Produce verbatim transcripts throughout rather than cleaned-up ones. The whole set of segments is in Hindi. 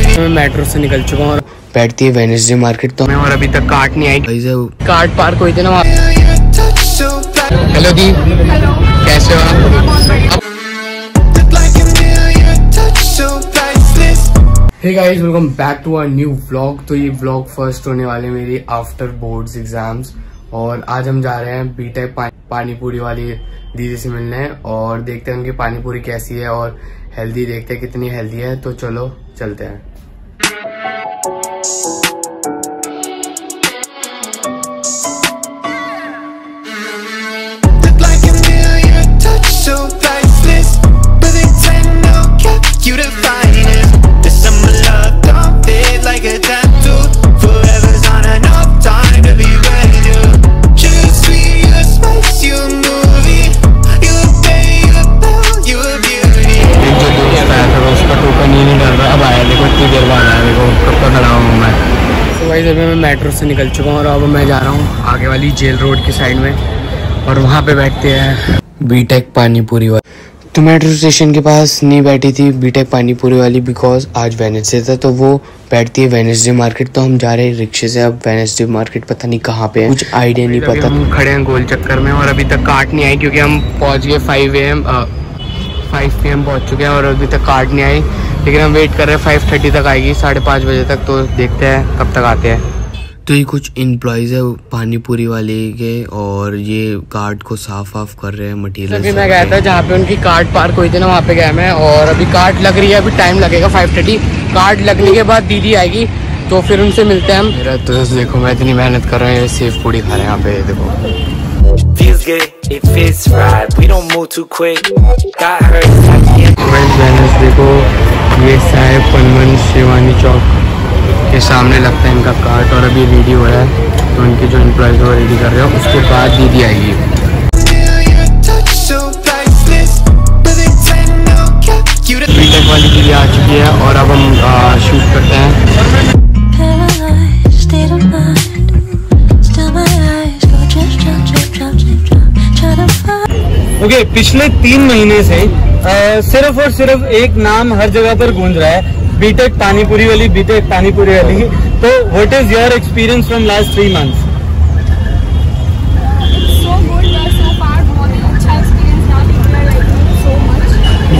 मैं मेट्रो से निकल चुका हूँ और बैठती है वेडनेसडे मार्केट तो मैं और अभी तक कार्ट नहीं आई। कार्ट पार्क हुई थी ना वहाँ। हेलो दी, कैसे हो आप? Hey guys, welcome back to our new vlog. तो ये व्लॉग फर्स्ट होने वाले मेरी आफ्टर बोर्ड्स एग्जाम्स और आज हम जा रहे हैं बीटेक पा, पानीपुरी वाली दीदी से मिलने और देखते हैं उनकी पानीपुरी कैसी है और हेल्दी देखते हैं कितनी हेल्दी है। तो चलो चलते हैं। अभी मैं मेट्रो से निकल चुका हूँ और अब मैं जा रहा हूँ आगे वाली जेल रोड की साइड में और वहाँ पे बैठते हैं बीटेक पानीपुरी वाली। तो मेट्रो स्टेशन के पास नहीं बैठी थी बीटेक पानीपुरी वाली बिकॉज आज वेडनेसडे था, तो वो बैठती है वेडनेसडे मार्केट। तो हम जा रहे हैं रिक्शे से। अब वेडनेसडे मार्केट पता नहीं कहाँ पे है, कुछ आइडिया नहीं पता। हम खड़े हैं गोल चक्कर में और अभी तक कार्ट नहीं आई क्योंकि हम पहुँच गए five A M five P M पहुँच चुके हैं और अभी तक कार्ट नहीं आई। लेकिन हम वेट कर रहे हैं फाइव थर्टी तक आएगी, साढ़े पाँच बजे तक। तो देखते हैं कब तक आते हैं। तो ये कुछ एम्प्लॉयज़ है पानीपुरी वाले के और ये कार्ट को साफ वाफ कर रहे हैं मटेरियल। अभी मैं गया था जहाँ पे उनकी कार्ट पार्क हुई थी ना, वहाँ पे गया मैं और अभी कार्ट लग रही है। अभी टाइम लगेगा फाइव थर्टी। कार्ट लगने के बाद दीदी आएगी तो फिर उनसे मिलते हैं हम। मेरा तो देखो मैं इतनी मेहनत कर रहा हूँ, सेव पूड़ी खा रहे हैं यहाँ पे। देखो feels good, it feels right, we don't move too quick, got hurt, I can't देखो ये साहेब पनमन शिवानी चौक के सामने लगता है इनका कार्ट और अभी रेडी हो रहा है। तो उनके जो एम्प्लॉयज़ वो रेडी कर रहे हो, उसके बाद दीदी आएगी। बीटेक वाली दीदी आ चुकी है और अब हम शूट करते हैं। ओके okay, पिछले तीन महीने से आ, सिर्फ और सिर्फ एक नाम हर जगह पर गूंज रहा है, बीटेक पानीपुरी वाली, बीटेक पानीपुरी वाली। तो what is your experience from last three months? So good, so far, बहुत ही अच्छा एक्सपीरियंस रहा। People are liking so much.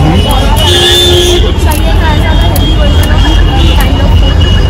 चाहिए था ऐसा healthy version of kind of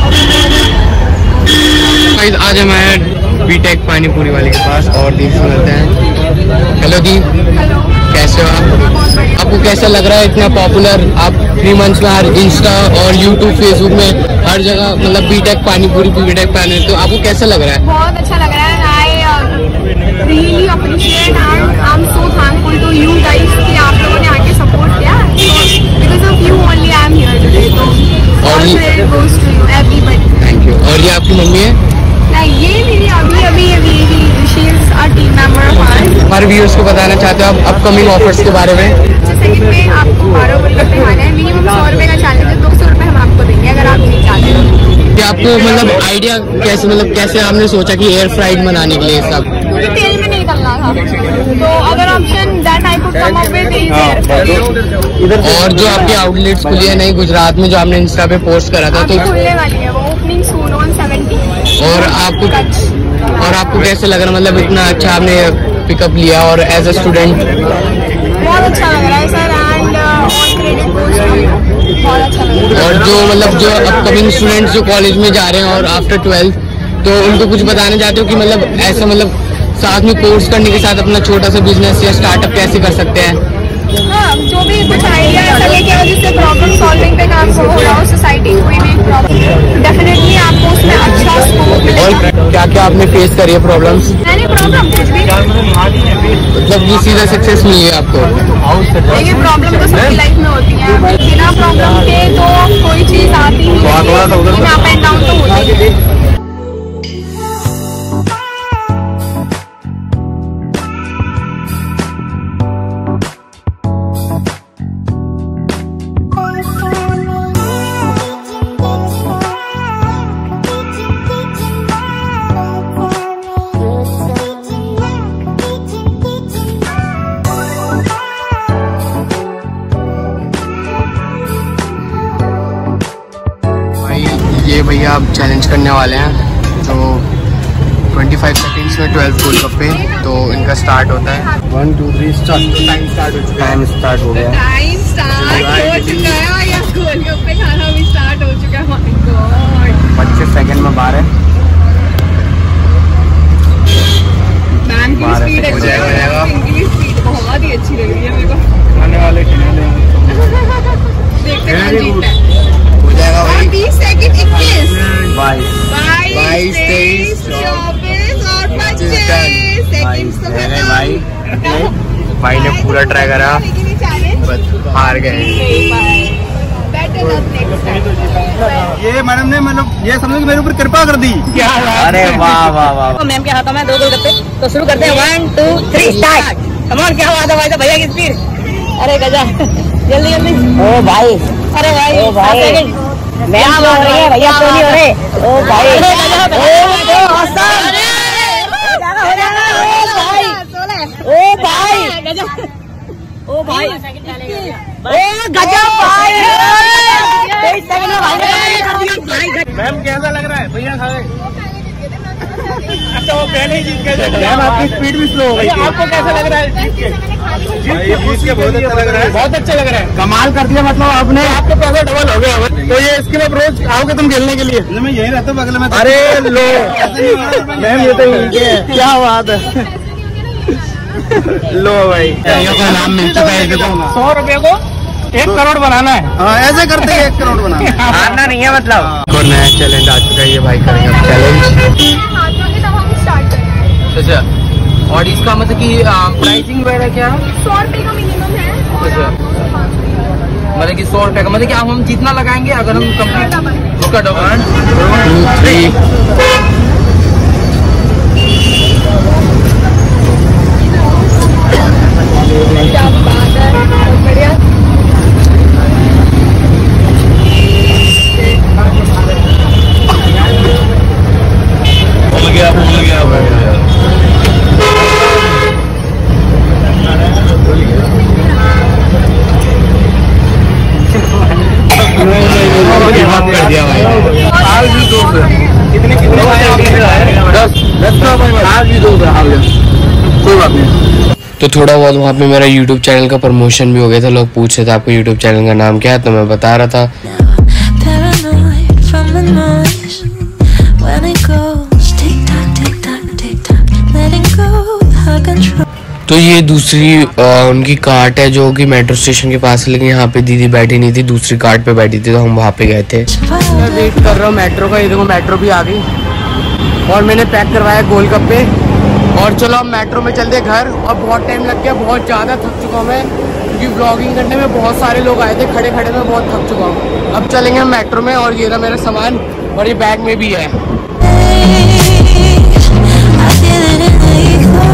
food. आज हम आए बीटेक पानीपुरी वाले के पास और दीदी से मिलते हैं। हेलो दी, कैसे हो आप? आपको कैसा लग रहा है इतना पॉपुलर? आप थ्री मंथ्स में हर इंस्टा और यूट्यूब फेसबुक में हर जगह मतलब बीटेक पानीपुरी बीटेक पानी, तो आपको कैसा लग रहा है? बहुत अच्छा लग रहा है। I really appreciate and I am so thankful to you guys कि आप लोगों ने आके सपोर्ट किया। Because of you only I am here today. तो और ये goes to you everybody. Thank you. और ये आपकी मम्मी है? नहीं, ये मेरी अभी अभी अभी she is a team member of ours. हमारे व्यूअर्स को बताना चाहते हो आप अपकमिंग ऑफर्स के बारे में? सेकंड में आपको बारह गोलगप्पे खाना है, मिनिमम सौ रुपए का चैलेंज है, दो सौ रुपए हम आपको देंगे अगर आप नहीं चाहते हो। कि आपको मतलब आइडिया कैसे मतलब कैसे आपने सोचा कि एयर फ्राइड बनाने के लिए सब? मुझे तेल में नहीं तलना था, तो अगर option that I could come up with is air fried. और जो आपकी आउटलेट्स खुली है नई गुजरात में, जो आपने इंस्टा पे पोस्ट करा था, तो खुलने वाली है वो, ओपनिंग सून ऑन सेवेंटीन। और आपको और आपको कैसे लग रहा मतलब इतना अच्छा आपने पिकअप लिया और एज अ स्टूडेंट? बहुत अच्छा लग रहा है sir and all credit goes to you. बहुत अच्छा लग रहा है। और जो मतलब जो अपकमिंग स्टूडेंट्स जो कॉलेज में जा रहे हैं और आफ्टर ट्वेल्थ, तो उनको कुछ बताना चाहते हो कि मतलब ऐसा मतलब साथ में कोर्स करने के साथ अपना छोटा सा बिजनेस या स्टार्टअप कैसे कर सकते हैं? हाँ, जो भी कुछ आइडिया ऐसा लेके आओ जिससे प्रॉब्लम सॉल्विंग पे काम हो रहा हो सोसाइटी कोई भी प्रॉब्लम, डेफिनेटली आपको उसमें अच्छा स्कोप मिलेगा। और क्या क्या आपने फेस करी है प्रॉब्लम्स? मैंने प्रॉब्लम कुछ भी मतलब ये सीधा सक्सेस मिली है आपको? देखिए, प्रॉब्लम तो सबकी लाइफ में होती है, बिना प्रॉब्लम के तो कोई चीज आती नहीं है, अप एंड डाउन तो होता ही है। ये भैया अब चैलेंज करने वाले हैं। तो पच्चीस सेकंड्स में ट्वेल्व गोलगप्पे, तो इनका स्टार्ट होता है। One two three start. Time start हो चुका है। टाइम स्टार्ट हो गया। टाइम स्टार्ट हो चुका है और यहाँ गोलगप्पे खाना भी स्टार्ट हो चुका है। माय गॉड, पच्चीस सेकंड में बारह। मैम की स्पीड अच्छी है, इनकी स्पीड बहुत ही अच्छी लग रही है मेरे को। खाने वाले देखते हैं कौन जीतता है। हो जाएगा भाई। बीस सेकंड, इक्कीस, बाईस, बाईस, तेईस, चौबीस और पच्चीस सेकंड तो खत्म। भाई भाई ने पूरा ट्राई करा, बस हार गए। ये मैडम ने मतलब ये समझो कि मेरे ऊपर कृपा कर दी। क्या? अरे वाह वाह वाह। तो मैम के हाथों में दो गोलगप्पे, तो शुरू करते हैं। One two three start. Come on, क्या बात है भाई साहब, भैया की स्पीड। अरे गजब, जल्दी जल्दी। ओ भाई, अरे भाई, ओ भाई मैम बोल रही है, भैया तो नहीं हो रहे। ओ भाई, ओ औसम, हो जाएगा हो जाएगा। ओ भाई, ओ भाई गजब, ओ भाई, ओ गजब भाई। तेईस सेकंड में भाई। मैम कैसा लग रहा है? भैया खाए। अच्छा, वो पहले ही जीत गए। मैम आपकी स्पीड भी स्लो हो गई। आपको कैसा लग रहा है जीत के? जीत के बहुत अच्छा लग रहा है। बहुत अच्छा लग रहा है। कमाल कर दिया, मतलब आपने। आपके पैसा डबल हो गया। तो ये इसके बाद रोज आओगे तुम खेलने के लिए? मैं यही रहता हूँ बगल में। अरे लो मैम, ये तो यही है। क्या बात है। लो भाई, नाम मिल चुका है। सौ रुपए को एक करोड़ बनाना है। हाँ, ऐसे करते हैं, एक करोड़ बनाना। हारना नहीं है मतलब। और नया चैलेंज आ चुका है, ये भाई करेंगे अब चैलेंज। तब हम स्टार्ट करेंगे। अच्छा, और इसका मतलब कि प्राइसिंग वगैरह क्या है? सौ रुपए का मिनिमम है। अच्छा, मतलब कि सौ रुपए का, मतलब कि आप हम जितना लगाएंगे अगर हम कंप्लीट उसका डबल। टू थ्री क्या बात है, बहुत बढ़िया। भूल गया भूल गया कर दिया भाई। आज भी दो कितने कितने दस दस आज भी दो कोई बात नहीं। तो थोड़ा बहुत वहाँ पे मेरा यूट्यूब चैनल का प्रमोशन भी हो गया था। लोग पूछ रहे थे आपको यूट्यूब चैनल का नाम क्या है, तो मैं बता रहा था। तो ये दूसरी आ, उनकी कार्ट है जो कि मेट्रो स्टेशन के पास है, लेकिन यहाँ पे दीदी बैठी नहीं थी, दूसरी कार्ट पे बैठी थी, तो हम वहाँ पे गए थे। मैं वेट कर रहा हूँ मेट्रो का। ये देखो मेट्रो भी आ गई और मैंने पैक करवाया गोलगप्पे। और चलो अब मेट्रो में चलते घर। और बहुत टाइम लग गया, बहुत ज़्यादा थक चुका हूँ मैं, क्योंकि व्लॉगिंग करने में बहुत सारे लोग आए थे। खड़े खड़े में बहुत थक चुका हूँ। अब चलेंगे हम मेट्रो में। और ये रहा मेरा सामान, और ये बैग में भी है।